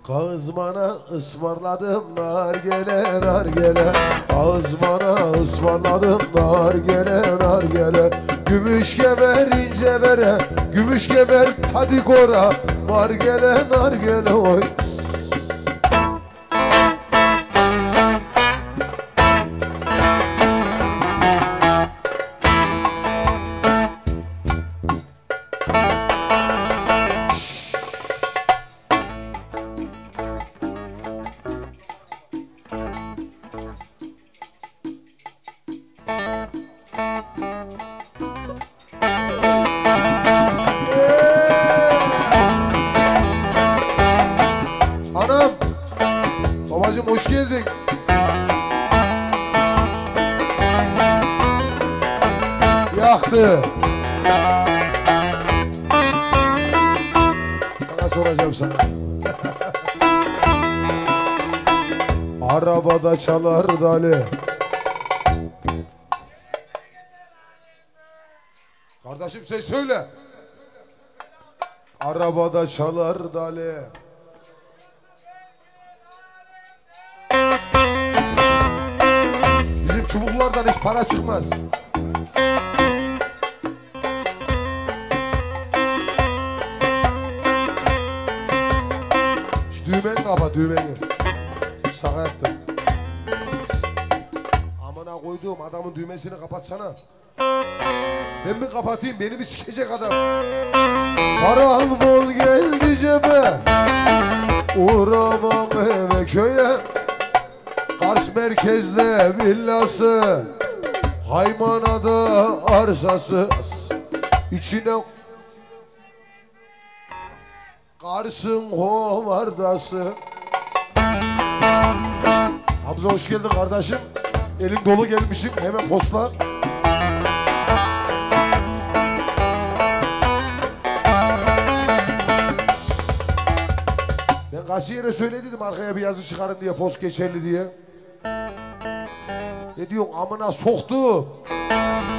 Kazmana ısmarladım nargele nargele. Kazmana ısmarladım nargele nargele. Gümüş kemer ince vere, gümüş kemer tadikora. Nargele nargele oy. Anam, babacığım hoş geldin. Yaktı. Sana soracağım sana. Arabada çalar dali. Kardeşim sen söyle. Arabada çalar dali. Bizim çubuklardan hiç para çıkmaz. Şu düğmeni kapat, düğmeni. Şaka yaptım. Amına koyduğum adamın düğmesini kapatsana. Ben mi kapatayım? Beni mi sikecek adam? Param bol geldi cebe, uğramam eve köye. Kars merkezde villası, Haymana'da arsası. İçine Kars'ın hovardası. Hamza hoş geldin kardeşim. Elin dolu gelmişim, hemen postla. Ben kasiyere söylediydim arkaya bir yazı çıkarın diye, post geçerli diye. Ne diyorsun amına soktu.